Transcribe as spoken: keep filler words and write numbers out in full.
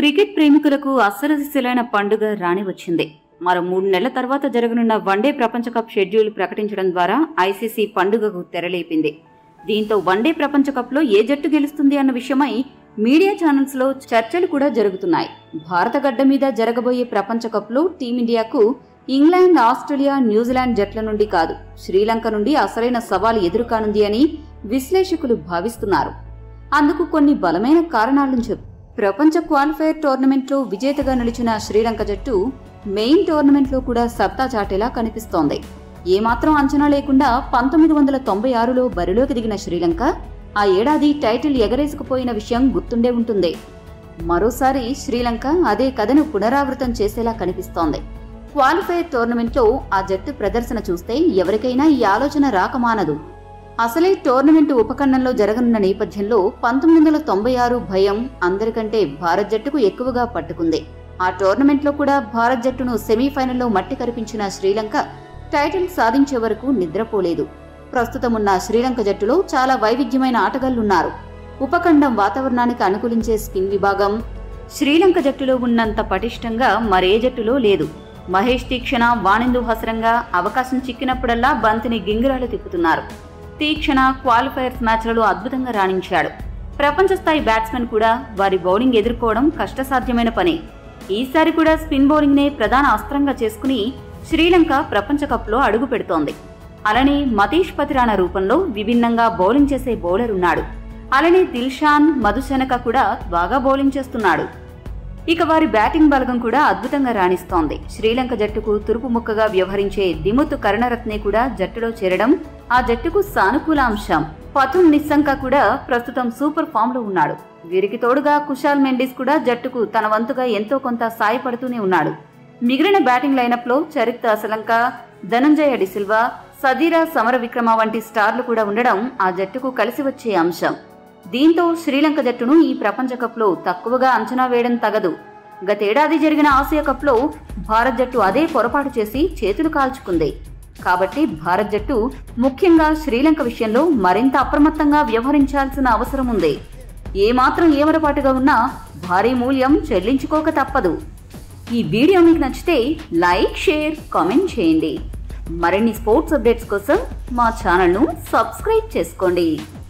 Cricket ప్రేమికులకు అసలు పండుగ రాని వచ్చింది. మరో మూడు నెలల తర్వాత జరగనున్న వన్డే ప్రపంచ కప్ షెడ్యూల్ ప్రకటించడం ద్వారా ఐసీసీ పండుగకు తెరలేపింది. దీంతో వన్డే ప్రపంచ కప్ లో ఏ జట్టు గెలుస్తుంది అన్న విషయమై మీడియా ఛానల్స్ లో చర్చలు కూడా జరుగుతున్నాయి. భారత గడ్డ మీద జరగబోయే ప్రపంచ కప్ లో టీమిండియాకు ఇంగ్లాండ్, ఆస్ట్రేలియా, న్యూజిలాండ్ జట్ల నుండి కాదు, శ్రీలంక నుండి అసలైన సవాల్ ఎదురుకానుంది అని విశ్లేషకులు భావిస్తున్నారు. అందుకు కొన్ని బలమైన కారణాలను చెప్పు. ప్రపంచ క్వాలిఫైర్ టోర్నమెంట్ లో విజేతగా నిలిచిన శ్రీలంక జట్టు మెయిన్ టోర్నమెంట్ లో కూడా సత్తా చాటేలా కనిపిస్తోంది. ఏమాత్రం అంచనా లేకుండా పంతొమ్మిది వందల తొంభై ఆరులో బరిలోకి దిగిన శ్రీలంక ఆ ఏడాది టైటిల్ ఎగరేసుకుపోయిన విషయం గుర్తుండే ఉంటుంది. మరోసారి శ్రీలంక అదే కథను పునరావృతం చేసేలా కనిపిస్తోంది. క్వాలిఫైర్ టోర్నమెంట్ లో ఆ జట్టు ప్రదర్శన చూస్తే ఎవరికైనా ఈ ఆలోచన రాకమానదు. అసలే టోర్నమెంటు ఉపఖండంలో జరగనున్న నేపథ్యంలో పంతొమ్మిది వందల తొంభై ఆరు భయం అందరికంటే భారత్ జట్టుకు ఎక్కువగా పట్టుకుంది. ఆ టోర్నమెంట్ లో కూడా భారత్ జట్టును సెమీఫైనల్లో మట్టి కరిపించిన శ్రీలంక టైటిల్ సాధించే వరకు నిద్రపోలేదు. ప్రస్తుతమున్న శ్రీలంక జట్టులో చాలా వైవిధ్యమైన ఆటగాళ్లున్నారు. ఉపఖండం వాతావరణానికి అనుకూలించే స్పిన్ విభాగం శ్రీలంక జట్టులో ఉన్నంత పటిష్టంగా మరే జట్టులో లేదు. మహేష్ తీక్షణ, వాణిందు హసరంగా అవకాశం చిక్కినప్పుడల్లా బంతిని గింగిరాలు తిప్పుతున్నారు. తీక్షణ క్వాలిఫైర్స్ మ్యాచ్లలో అద్భుతంగా రాణించాడు. ప్రపంచ స్థాయి బ్యాట్స్మెన్ కూడా వారి బౌలింగ్ ఎదుర్కోవడం కష్టసాధ్యమైన పని. ఈసారి కూడా స్పిన్ బౌలింగ్ నే ప్రధాన అస్త్రంగా చేసుకుని శ్రీలంక ప్రపంచ కప్ లో అడుగు పెడుతోంది. అలానే మతీష్ పతిరాణ రూపంలో విభిన్నంగా బౌలింగ్ చేసే బౌలర్ ఉన్నాడు. అలానే దిల్షాన్ మధుశనక కూడా బాగా బౌలింగ్ చేస్తున్నాడు. ఇక వారి బ్యాటింగ్ బలగం కూడా అద్భుతంగా రాణిస్తోంది. శ్రీలంక జట్టుకు తురుపు ముక్కగా వ్యవహరించే దిముత్ కరుణరత్నే కూడా జట్టులో చేరడం ఆ జట్టుకు సానుకూల అంశం. పథుమ్ నిస్సంక కూడా ప్రస్తుతం సూపర్ ఫామ్ లో ఉన్నాడు. వీరికి తోడుగా కుశాల్ మెండిస్ కూడా జట్టుకు తన వంతుగా ఎంతో కొంత సాయపడుతూనే ఉన్నాడు. మిగిలిన బ్యాటింగ్ లైనప్ లో చరిత్ అసలంక, ధనంజయ డిసిల్వా, సదీరా సమర విక్రమ వంటి స్టార్లు కూడా ఉండడం ఆ జట్టుకు కలిసి వచ్చే అంశం. దీంతో శ్రీలంక జట్టును ఈ ప్రపంచ కప్ లో తక్కువగా అంచనా వేయడం తగదు. గతేడాది జరిగిన ఆసియా కప్ లో భారత్ జట్టు అదే పొరపాటు చేసి చేతులు కాల్చుకుంది. కాబట్టి భారత్ జట్టు ముఖ్యంగా శ్రీలంక విషయంలో మరింత అప్రమత్తంగా వ్యవహరించాల్సిన అవసరం ఉంది. ఏమాత్రం ఏమరపాటుగా ఉన్నా భారీ మూల్యం చెల్లించుకోక తప్పదు. ఈ వీడియో మీకు నచ్చితే లైక్, షేర్, కామెంట్ చేయండి. మరిన్ని స్పోర్ట్స్ అప్డేట్స్ కోసం మా ఛానల్ను సబ్స్క్రైబ్ చేసుకోండి.